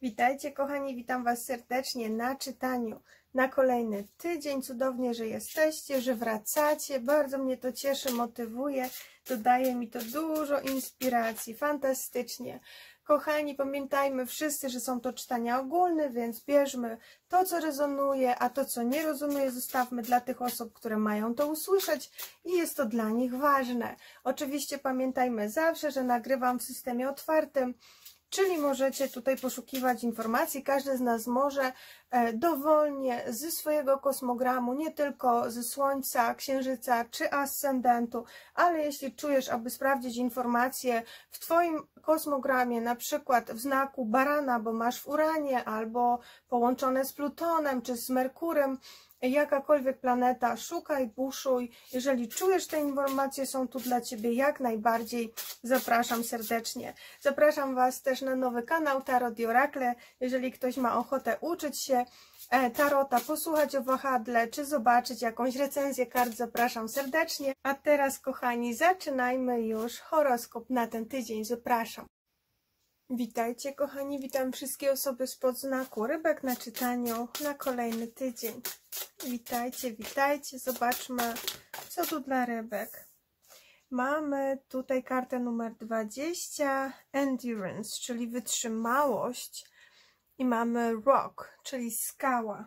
Witajcie kochani, witam Was serdecznie na czytaniu na kolejny tydzień. Cudownie, że jesteście, że wracacie. Bardzo mnie to cieszy, motywuje, dodaje mi to dużo inspiracji. Fantastycznie. Kochani, pamiętajmy wszyscy, że są to czytania ogólne, więc bierzmy to, co rezonuje, a to, co nie rezonuje, zostawmy dla tych osób, które mają to usłyszeć i jest to dla nich ważne. Oczywiście pamiętajmy zawsze, że nagrywam w systemie otwartym, czyli możecie tutaj poszukiwać informacji. Każdy z nas może dowolnie ze swojego kosmogramu, nie tylko ze Słońca, Księżyca czy ascendentu, ale jeśli czujesz, aby sprawdzić informacje w Twoim kosmogramie, na przykład w znaku barana, bo masz w Uranie, albo połączone z Plutonem czy z Merkurem, jakakolwiek planeta, szukaj, buszuj. Jeżeli czujesz, te informacje są tu dla Ciebie, jak najbardziej zapraszam serdecznie. Zapraszam Was też na nowy kanał Tarot i Orakle. Jeżeli ktoś ma ochotę uczyć się tarota, posłuchać o wahadle, czy zobaczyć jakąś recenzję kart, zapraszam serdecznie. A teraz, kochani, zaczynajmy już horoskop na ten tydzień. Zapraszam. Witajcie kochani, witam wszystkie osoby spod znaku rybek na czytaniu na kolejny tydzień. Witajcie, witajcie, zobaczmy, co tu dla rybek. Mamy tutaj kartę numer 20, Endurance, czyli wytrzymałość, i mamy Rock, czyli skała.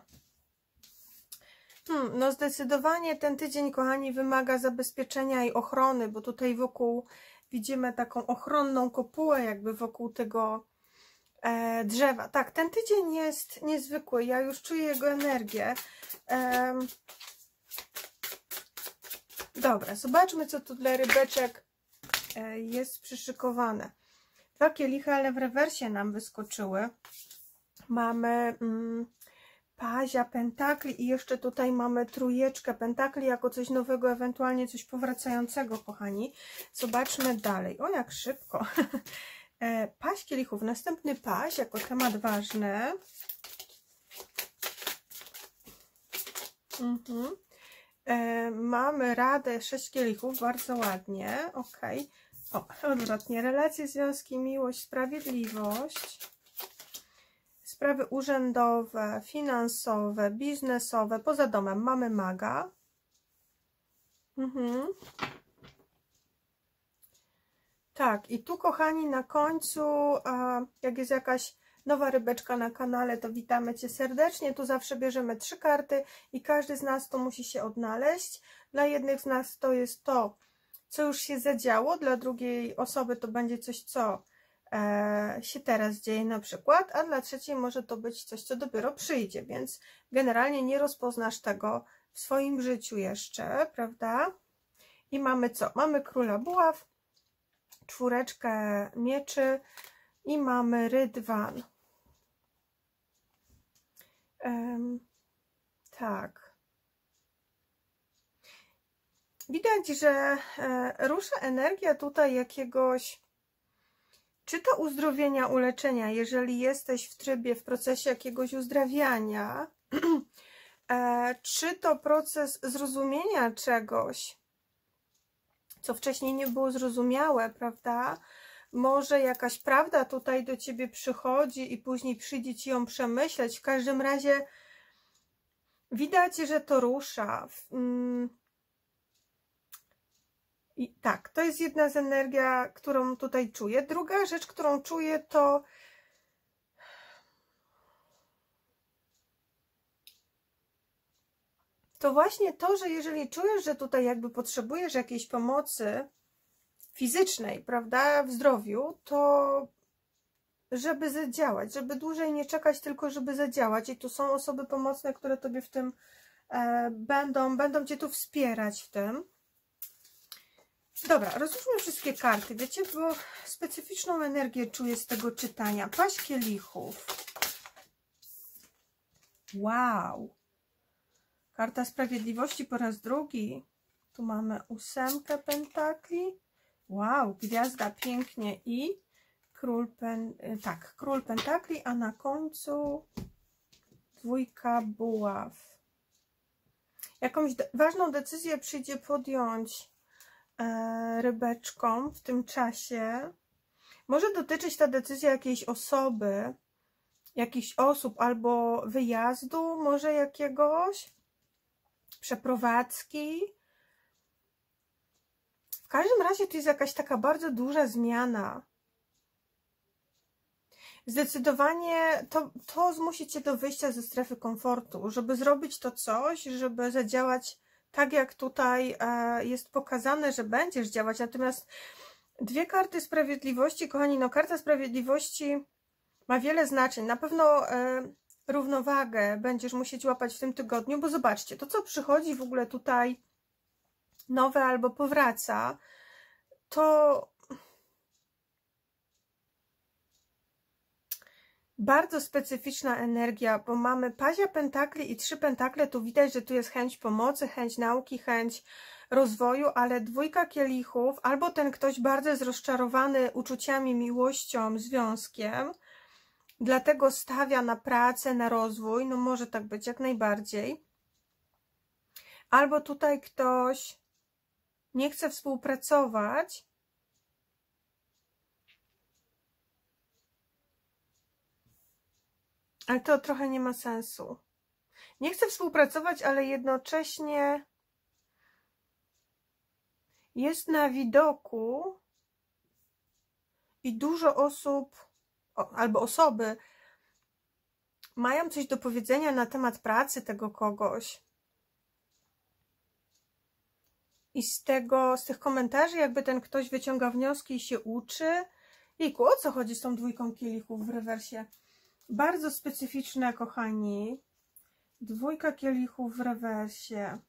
No zdecydowanie ten tydzień, kochani, wymaga zabezpieczenia i ochrony, bo tutaj wokół widzimy taką ochronną kopułę jakby wokół tego drzewa. Tak, ten tydzień jest niezwykły, ja już czuję jego energię. Dobra, zobaczmy, co tu dla rybeczek jest przyszykowane. 2 kielichy, ale w rewersie nam wyskoczyły. Mamy pazia pentakli i jeszcze tutaj mamy trójeczkę pentakli jako coś nowego, ewentualnie coś powracającego, kochani. Zobaczmy dalej. O, jak szybko. Paź kielichów. Następny paź jako temat ważny. Mamy radę 6 kielichów, bardzo ładnie. Ok. O, odwrotnie. Relacje, związki, miłość, sprawiedliwość. Sprawy urzędowe, finansowe, biznesowe. Poza domem mamy maga. Tak, i tu, kochani, na końcu, jak jest jakaś nowa rybeczka na kanale, to witamy Cię serdecznie. Tu zawsze bierzemy 3 karty i każdy z nas to musi się odnaleźć. Dla jednych z nas to jest to, co już się zadziało, dla drugiej osoby to będzie coś, co się teraz dzieje na przykład, a dla trzeciej może to być coś, co dopiero przyjdzie, więc generalnie nie rozpoznasz tego w swoim życiu jeszcze, prawda? I mamy co? Mamy króla buław, 4 mieczy i mamy rydwan. Tak. Widać, że rusza energia tutaj jakiegoś, czy to uzdrowienia, uleczenia, jeżeli jesteś w trybie, w procesie jakiegoś uzdrawiania, czy to proces zrozumienia czegoś, co wcześniej nie było zrozumiałe, prawda? Może jakaś prawda tutaj do Ciebie przychodzi i później przyjdzie Ci ją przemyśleć. W każdym razie widać, że to rusza. I tak, to jest jedna z energii, którą tutaj czuję. Druga rzecz, którą czuję, to właśnie to, że jeżeli czujesz, że tutaj jakby potrzebujesz jakiejś pomocy fizycznej, prawda, w zdrowiu, to żeby zadziałać, żeby dłużej nie czekać, tylko żeby zadziałać. I tu są osoby pomocne, które Tobie w tym będą Cię tu wspierać w tym. Dobra, rozłóżmy wszystkie karty, wiecie, bo specyficzną energię czuję z tego czytania. Paź kielichów. Wow. Karta sprawiedliwości po raz drugi. Tu mamy 8 pentakli. Wow, gwiazda, pięknie. I król pentakli, a na końcu 2 buław. Jakąś ważną decyzję przyjdzie podjąć rybeczkom w tym czasie. Może dotyczyć ta decyzja jakiejś osoby, jakichś osób, albo wyjazdu może jakiegoś, przeprowadzki. W każdym razie tu jest jakaś taka bardzo duża zmiana. Zdecydowanie to zmusi Cię do wyjścia ze strefy komfortu, żeby zrobić to coś, żeby zadziałać tak, jak tutaj jest pokazane, że będziesz działać. Natomiast dwie karty sprawiedliwości, kochani, no karta sprawiedliwości ma wiele znaczeń. Na pewno równowagę będziesz musieć łapać w tym tygodniu, bo zobaczcie, to co przychodzi w ogóle tutaj nowe albo powraca, to bardzo specyficzna energia, bo mamy pazia pentakli i 3 pentakle, tu widać, że tu jest chęć pomocy, chęć nauki, chęć rozwoju, ale dwójka kielichów, albo ten ktoś bardzo jest rozczarowany uczuciami, miłością, związkiem, dlatego stawia na pracę, na rozwój, no może tak być jak najbardziej, albo tutaj ktoś nie chce współpracować, ale to trochę nie ma sensu. Nie chcę współpracować, ale jednocześnie jest na widoku i dużo osób albo osoby mają coś do powiedzenia na temat pracy tego kogoś. I z tych komentarzy jakby ten ktoś wyciąga wnioski i się uczy. Jejku, o co chodzi z tą dwójką kielichów w rewersie? Bardzo specyficzne, kochani. Dwójka kielichów w rewersie.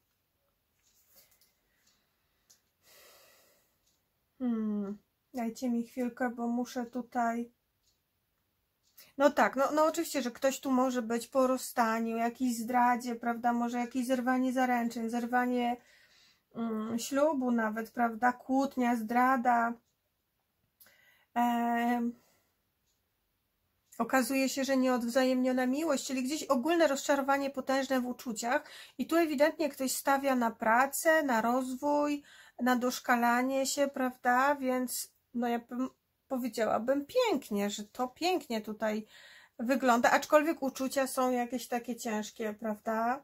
Dajcie mi chwilkę, bo muszę tutaj... No tak, no oczywiście, że ktoś tu może być po rozstaniu, jakiejś zdradzie, prawda, może jakieś zerwanie zaręczyn, zerwanie ślubu nawet, prawda, kłótnia, zdrada. Okazuje się, że nieodwzajemniona miłość, czyli gdzieś ogólne rozczarowanie potężne w uczuciach i tu ewidentnie ktoś stawia na pracę, na rozwój, na doszkalanie się, prawda, więc no ja powiedziałabym pięknie, że to pięknie tutaj wygląda, aczkolwiek uczucia są jakieś takie ciężkie, prawda.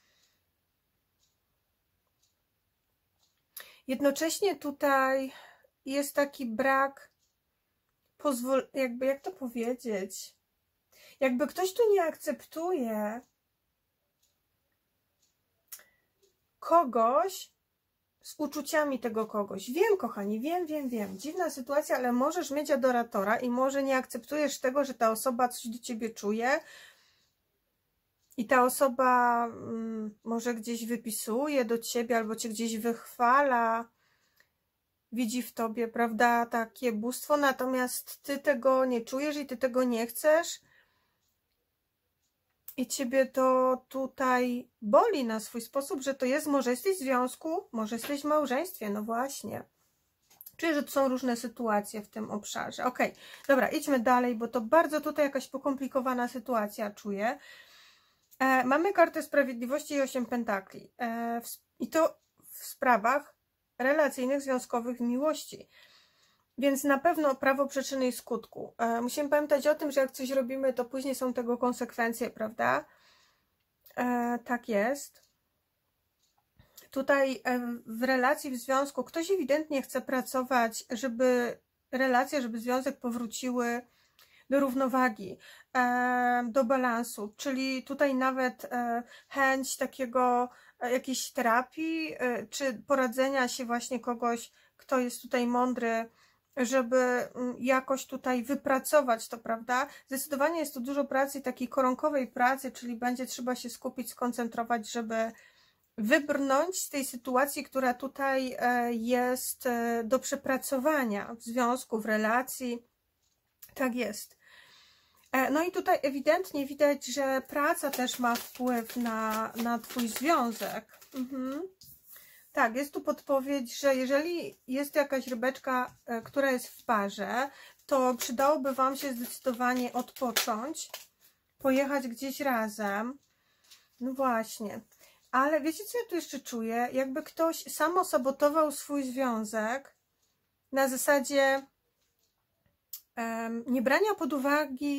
Jednocześnie tutaj jest taki brak jakby, jak to powiedzieć, jakby ktoś tu nie akceptuje kogoś z uczuciami tego kogoś. Wiem, kochani, wiem. Dziwna sytuacja, ale możesz mieć adoratora i może nie akceptujesz tego, że ta osoba coś do Ciebie czuje i ta osoba może gdzieś wypisuje do Ciebie albo Cię gdzieś wychwala, widzi w Tobie, prawda, takie bóstwo, natomiast Ty tego nie czujesz i Ty tego nie chcesz i Ciebie to tutaj boli na swój sposób, że to jest, może jesteś w związku, może jesteś w małżeństwie, no właśnie. Czuję, że to są różne sytuacje w tym obszarze. Ok, dobra, idźmy dalej, bo to bardzo tutaj jakaś pokomplikowana sytuacja czuję. Mamy kartę sprawiedliwości i 8 pentakli. I to w sprawach relacyjnych, związkowych, miłości. Więc na pewno prawo przyczyny i skutku. Musimy pamiętać o tym, że jak coś robimy, to później są tego konsekwencje, prawda? Tak jest. Tutaj w relacji, w związku, ktoś ewidentnie chce pracować, żeby relacje, żeby związek powróciły do równowagi, do balansu, czyli tutaj nawet chęć takiego jakiejś terapii, czy poradzenia się właśnie kogoś, kto jest tutaj mądry, żeby jakoś tutaj wypracować to, prawda? Zdecydowanie jest tu dużo pracy, takiej koronkowej pracy, czyli będzie trzeba się skupić, skoncentrować, żeby wybrnąć z tej sytuacji, która tutaj jest do przepracowania w związku, w relacji. Tak jest. No i tutaj ewidentnie widać, że praca też ma wpływ na Twój związek. Tak, jest tu podpowiedź, że jeżeli jest jakaś rybeczka, która jest w parze, to przydałoby Wam się zdecydowanie odpocząć, pojechać gdzieś razem. No właśnie. Ale wiecie, co ja tu jeszcze czuję? Jakby ktoś samo sabotował swój związek na zasadzie niebrania pod uwagi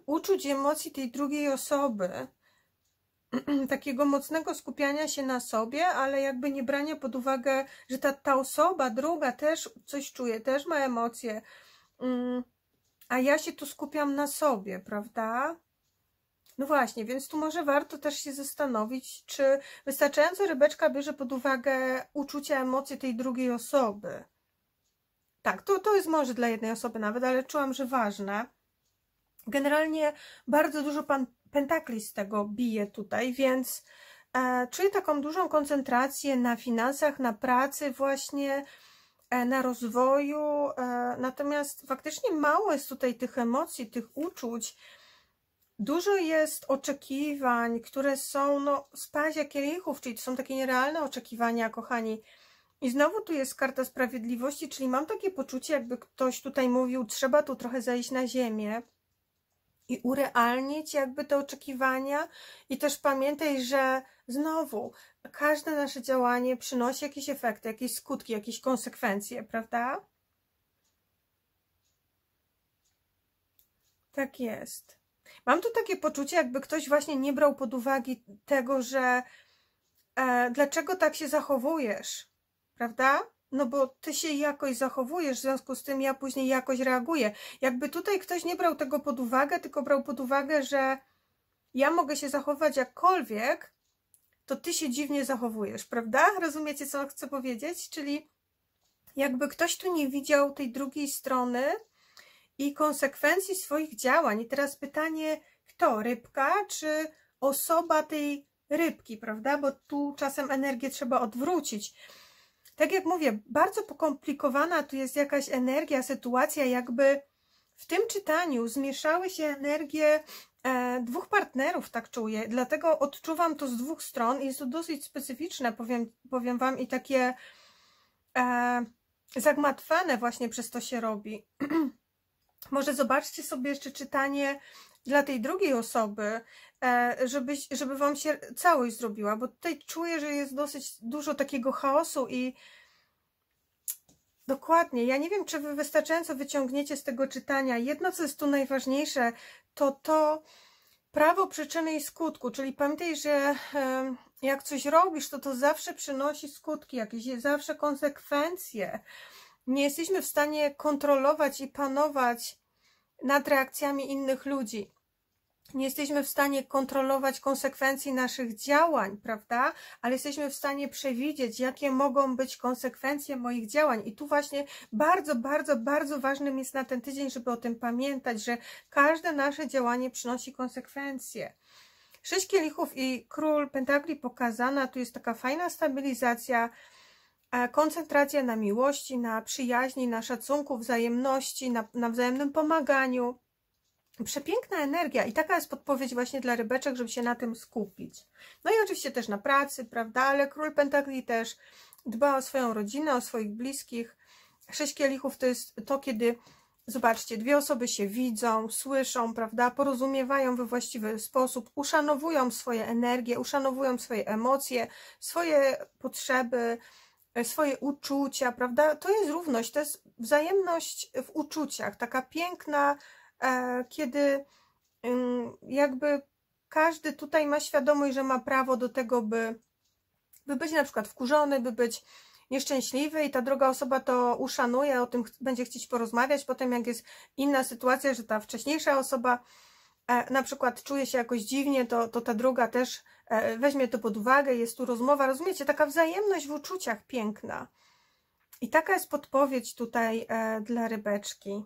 uczuć i emocji tej drugiej osoby, takiego mocnego skupiania się na sobie, ale jakby nie brania pod uwagę, że ta osoba druga też coś czuje, też ma emocje, a ja się tu skupiam na sobie, prawda? No właśnie, więc tu może warto też się zastanowić, czy wystarczająco rybeczka bierze pod uwagę uczucia, emocje tej drugiej osoby. Tak, to jest może dla jednej osoby nawet, ale czułam, że ważne. Generalnie bardzo dużo pentakli z tego bije tutaj, więc czuję taką dużą koncentrację na finansach, na pracy właśnie, na rozwoju, natomiast faktycznie mało jest tutaj tych emocji, tych uczuć. Dużo jest oczekiwań, które są z pazia kielichów, czyli to są takie nierealne oczekiwania, kochani. I znowu tu jest karta sprawiedliwości, czyli mam takie poczucie, jakby ktoś tutaj mówił, trzeba tu trochę zejść na ziemię i urealnić jakby te oczekiwania. I też pamiętaj, że znowu każde nasze działanie przynosi jakieś efekty, jakieś skutki, jakieś konsekwencje, prawda? Tak jest. Mam tu takie poczucie, jakby ktoś właśnie nie brał pod uwagę tego, że dlaczego tak się zachowujesz, prawda? No bo ty się jakoś zachowujesz, w związku z tym ja później jakoś reaguję. Jakby tutaj ktoś nie brał tego pod uwagę, tylko brał pod uwagę, że ja mogę się zachować jakkolwiek, to ty się dziwnie zachowujesz, prawda? Rozumiecie, co chcę powiedzieć? Czyli jakby ktoś tu nie widział tej drugiej strony i konsekwencji swoich działań. I teraz pytanie, kto? Rybka czy osoba tej rybki, prawda? Bo tu czasem energię trzeba odwrócić. Tak jak mówię, bardzo pokomplikowana tu jest jakaś energia, sytuacja, jakby w tym czytaniu zmieszały się energie dwóch partnerów, tak czuję. Dlatego odczuwam to z dwóch stron i jest to dosyć specyficzne, powiem Wam, i takie zagmatwane właśnie przez to się robi. Może zobaczcie sobie jeszcze czytanie dla tej drugiej osoby, żeby Wam się całość zrobiła, bo tutaj czuję, że jest dosyć dużo takiego chaosu i dokładnie, ja nie wiem, czy Wy wystarczająco wyciągniecie z tego czytania. Jedno, co jest tu najważniejsze, to prawo przyczyny i skutku, czyli pamiętaj, że jak coś robisz, to zawsze przynosi skutki, jakieś zawsze konsekwencje. Nie jesteśmy w stanie kontrolować i panować nad reakcjami innych ludzi. Nie jesteśmy w stanie kontrolować konsekwencji naszych działań, prawda? Ale jesteśmy w stanie przewidzieć, jakie mogą być konsekwencje moich działań. I tu właśnie bardzo, bardzo, bardzo ważnym jest na ten tydzień, żeby o tym pamiętać, że każde nasze działanie przynosi konsekwencje. 6 kielichów i król pentakli pokazana, tu jest taka fajna stabilizacja, koncentracja na miłości, na przyjaźni, na szacunku, wzajemności, na wzajemnym pomaganiu. Przepiękna energia i taka jest podpowiedź właśnie dla rybeczek, żeby się na tym skupić. No i oczywiście też na pracy, prawda, ale król pentakli też dba o swoją rodzinę, o swoich bliskich. 6 kielichów to jest to, kiedy, zobaczcie, dwie osoby się widzą, słyszą, prawda, porozumiewają we właściwy sposób, uszanowują swoje energie, uszanowują swoje emocje, swoje potrzeby, swoje uczucia, prawda? To jest równość, to jest wzajemność w uczuciach, taka piękna, kiedy jakby każdy tutaj ma świadomość, że ma prawo do tego, by być na przykład wkurzony, by być nieszczęśliwy i ta druga osoba to uszanuje, o tym będzie chcieć porozmawiać. Potem jak jest inna sytuacja, że ta wcześniejsza osoba na przykład czuje się jakoś dziwnie, to ta druga też weźmie to pod uwagę, jest tu rozmowa, rozumiecie, taka wzajemność w uczuciach piękna. I taka jest podpowiedź tutaj dla rybeczki.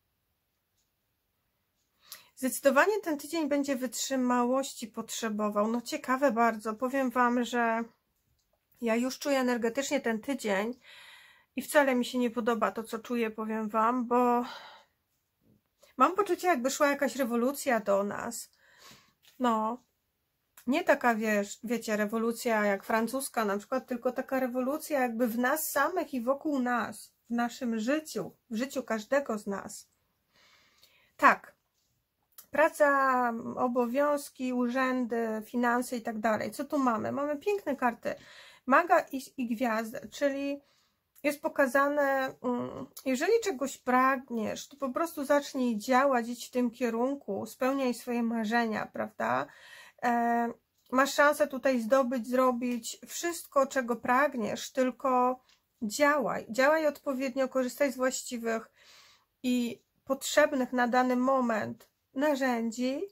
Zdecydowanie ten tydzień będzie wytrzymałości potrzebował. No ciekawe bardzo. Powiem Wam, że ja już czuję energetycznie ten tydzień i wcale mi się nie podoba to, co czuję, powiem Wam, bo mam poczucie, jakby szła jakaś rewolucja do nas. No, nie taka, wiecie, rewolucja jak francuska na przykład, tylko taka rewolucja jakby w nas samych i wokół nas, w naszym życiu, w życiu każdego z nas. Tak. Praca, obowiązki, urzędy, finanse i tak dalej. Co tu mamy? Mamy piękne karty. Maga i gwiazdę, czyli jest pokazane, jeżeli czegoś pragniesz, to po prostu zacznij działać, idź w tym kierunku, spełniaj swoje marzenia, prawda? Masz szansę tutaj zdobyć, zrobić wszystko, czego pragniesz, tylko działaj odpowiednio, korzystaj z właściwych i potrzebnych na dany moment narzędzi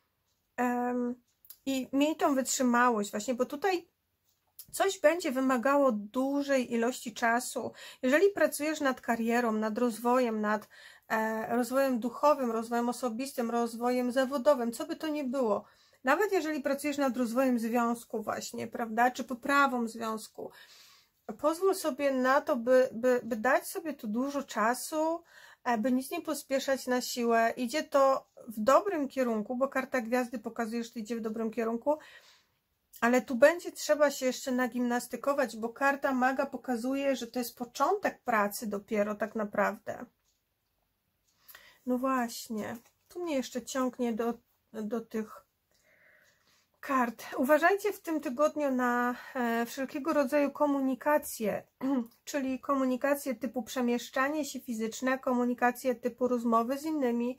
i miej tą wytrzymałość właśnie, bo tutaj coś będzie wymagało dużej ilości czasu. Jeżeli pracujesz nad karierą, nad rozwojem, nad rozwojem duchowym, rozwojem osobistym, rozwojem zawodowym, co by to nie było, nawet jeżeli pracujesz nad rozwojem związku właśnie, prawda, czy poprawą związku, pozwól sobie na to, by dać sobie tu dużo czasu, by nic nie pospieszać na siłę. Idzie to w dobrym kierunku, bo karta gwiazdy pokazuje, że to idzie w dobrym kierunku, ale tu będzie trzeba się jeszcze nagimnastykować, bo karta maga pokazuje, że to jest początek pracy dopiero tak naprawdę. No właśnie, tu mnie jeszcze ciągnie do tych kart. Uważajcie w tym tygodniu na wszelkiego rodzaju komunikacje, czyli komunikacje typu przemieszczanie się fizyczne, komunikacje typu rozmowy z innymi,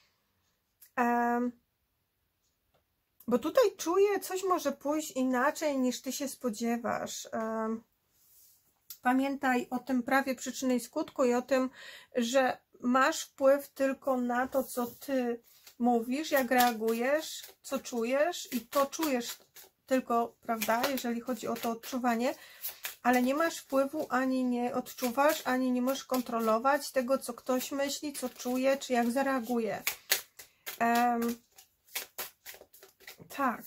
bo tutaj czuję, coś może pójść inaczej niż ty się spodziewasz. Pamiętaj o tym prawie przyczyny i skutku i o tym, że masz wpływ tylko na to, co ty mówisz, jak reagujesz, co czujesz i to czujesz tylko, prawda, jeżeli chodzi o to odczuwanie, ale nie masz wpływu, ani nie odczuwasz, ani nie możesz kontrolować tego, co ktoś myśli, co czuje, czy jak zareaguje. Tak.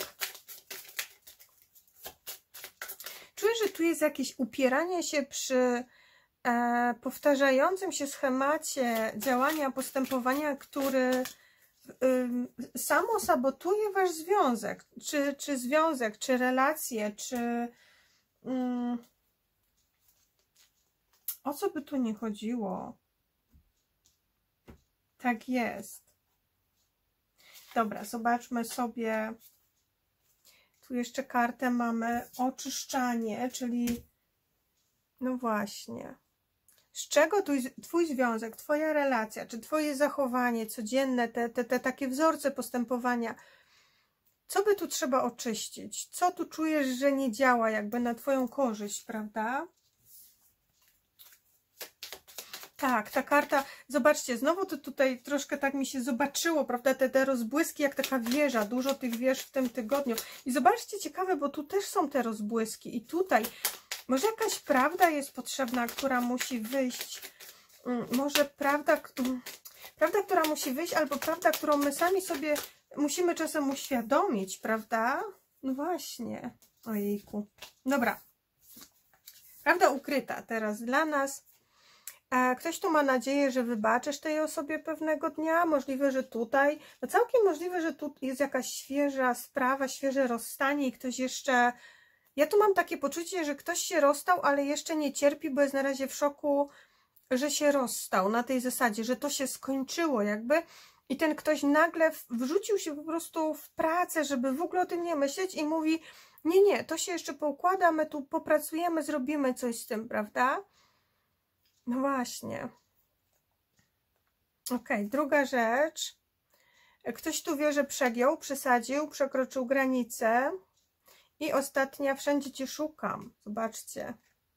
Czuję, że tu jest jakieś upieranie się przy powtarzającym się schemacie działania, postępowania, który samo sabotuje wasz związek, czy związek, czy relacje, czy o co by tu nie chodziło? Tak jest. Dobra, zobaczmy sobie. Tu jeszcze kartę mamy oczyszczanie, czyli no właśnie. Z czego tu twój związek, twoja relacja, czy twoje zachowanie codzienne, te takie wzorce postępowania, co by tu trzeba oczyścić? Co tu czujesz, że nie działa jakby na twoją korzyść, prawda? Tak, ta karta, zobaczcie, znowu to tutaj troszkę tak mi się zobaczyło, prawda, te rozbłyski jak taka wieża, dużo tych wież w tym tygodniu. I zobaczcie, ciekawe, bo tu też są te rozbłyski i tutaj może jakaś prawda jest potrzebna, która musi wyjść, może prawda, która musi wyjść, albo prawda, którą my sami sobie musimy czasem uświadomić, prawda? No właśnie, ojejku. Dobra, prawda ukryta teraz dla nas. Ktoś tu ma nadzieję, że wybaczysz tej osobie pewnego dnia, możliwe, że tutaj, no całkiem możliwe, że tu jest jakaś świeża sprawa, świeże rozstanie i ktoś jeszcze, ja tu mam takie poczucie, że ktoś się rozstał, ale jeszcze nie cierpi, bo jest na razie w szoku, że się rozstał, na tej zasadzie, że to się skończyło jakby i ten ktoś nagle wrzucił się po prostu w pracę, żeby w ogóle o tym nie myśleć i mówi, nie, to się jeszcze poukłada, my tu popracujemy, zrobimy coś z tym, prawda? No właśnie. Ok, druga rzecz. Ktoś tu wie, że przegiął, przesadził, przekroczył granicę. I ostatnia, wszędzie cię szukam. Zobaczcie.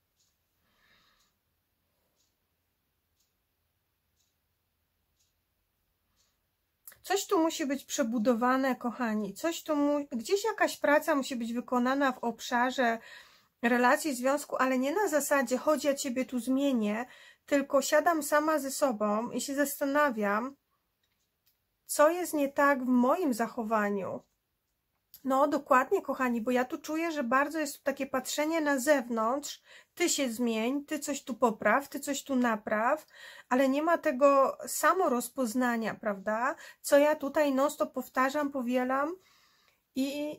Coś tu musi być przebudowane, kochani. Coś tu gdzieś jakaś praca musi być wykonana w obszarze relacji, związku, ale nie na zasadzie, chodź, ja ciebie tu zmienię, tylko siadam sama ze sobą i się zastanawiam, co jest nie tak w moim zachowaniu. No dokładnie, kochani, bo ja tu czuję, że bardzo jest tu takie patrzenie na zewnątrz, ty się zmień, ty coś tu popraw, ty coś tu napraw, ale nie ma tego samorozpoznania, prawda? Co ja tutaj non stop powtarzam, powielam i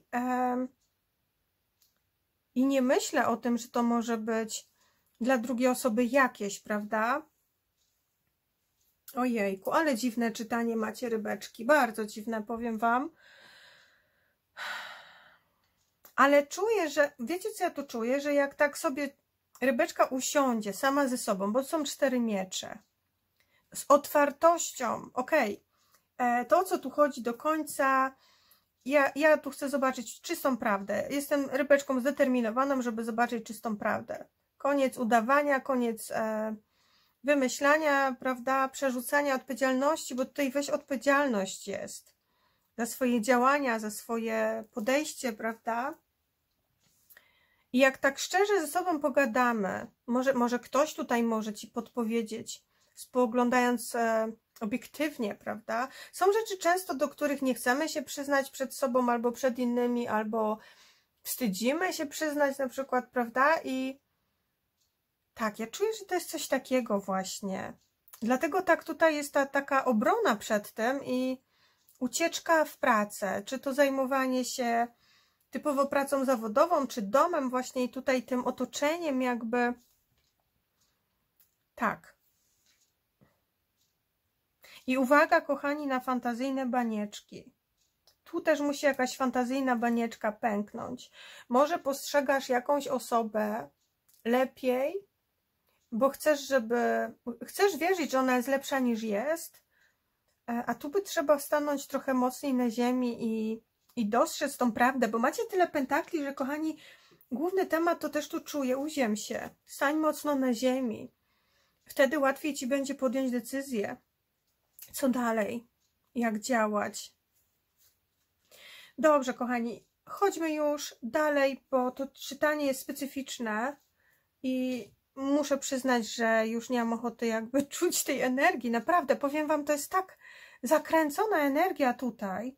nie myślę o tym, że to może być dla drugiej osoby jakieś, prawda? Ojejku, ale dziwne czytanie macie, rybeczki. Bardzo dziwne, powiem wam. Ale czuję, że... Wiecie, co ja tu czuję? Że jak tak sobie rybeczka usiądzie sama ze sobą, bo są 4 miecze. Z otwartością, to o co tu chodzi do końca, ja tu chcę zobaczyć czystą prawdę. Jestem rybeczką zdeterminowaną, żeby zobaczyć czystą prawdę. Koniec udawania, koniec wymyślania, prawda, przerzucania odpowiedzialności, bo tutaj weź odpowiedzialność jest za swoje działania, za swoje podejście, prawda? I jak tak szczerze ze sobą pogadamy, może ktoś tutaj może Ci podpowiedzieć, spoglądając obiektywnie, prawda? Są rzeczy często, do których nie chcemy się przyznać przed sobą albo przed innymi, albo wstydzimy się przyznać na przykład, prawda? I tak, ja czuję, że to jest coś takiego właśnie. Dlatego tak tutaj jest ta taka obrona przed tym i ucieczka w pracę, czy to zajmowanie się typowo pracą zawodową, czy domem właśnie i tutaj tym otoczeniem jakby. Tak. I uwaga, kochani, na fantazyjne banieczki. Tu też musi jakaś fantazyjna banieczka pęknąć. Może postrzegasz jakąś osobę lepiej, bo chcesz wierzyć, że ona jest lepsza niż jest, a tu by trzeba stanąć trochę mocniej na ziemi i dostrzec tą prawdę, bo macie tyle pentakli, że kochani, główny temat to też tu czuję, uziem się, stań mocno na ziemi. Wtedy łatwiej Ci będzie podjąć decyzję, co dalej, jak działać. Dobrze, kochani, chodźmy już dalej, bo to czytanie jest specyficzne i muszę przyznać, że już nie mam ochoty jakby czuć tej energii. Naprawdę, powiem Wam, to jest tak zakręcona energia tutaj.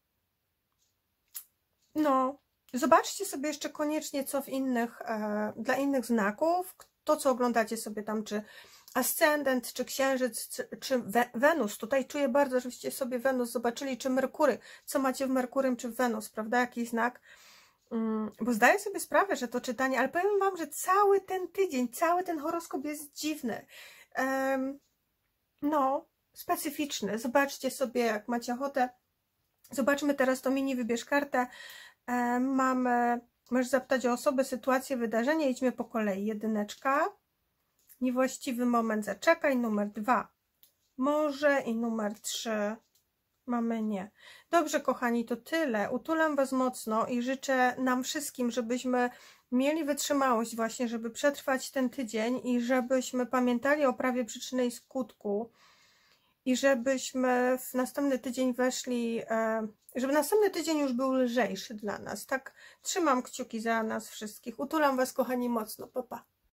No, zobaczcie sobie jeszcze koniecznie, co w innych, dla innych znaków, to co oglądacie sobie tam, czy ascendent, czy księżyc, czy Wenus. Tutaj czuję bardzo, żebyście sobie Wenus zobaczyli, czy Merkury, co macie w Merkurym, czy w Wenus, prawda, jaki znak. Bo zdaję sobie sprawę, że to czytanie, ale powiem Wam, że cały ten tydzień, cały ten horoskop jest dziwny. No, specyficzny. Zobaczcie sobie, jak macie ochotę. Zobaczmy teraz to mini, wybierz kartę. Możesz zapytać o osobę, sytuację, wydarzenie. Idźmy po kolei. 1. Niewłaściwy moment, zaczekaj. Numer 2. Może i numer 3. Mamy nie. Dobrze, kochani, to tyle. Utulam Was mocno i życzę nam wszystkim, żebyśmy mieli wytrzymałość właśnie, żeby przetrwać ten tydzień i żebyśmy pamiętali o prawie przyczyny i skutku i żebyśmy w następny tydzień weszli, żeby następny tydzień już był lżejszy dla nas. Tak, trzymam kciuki za nas wszystkich. Utulam Was, kochani, mocno. Pa, pa.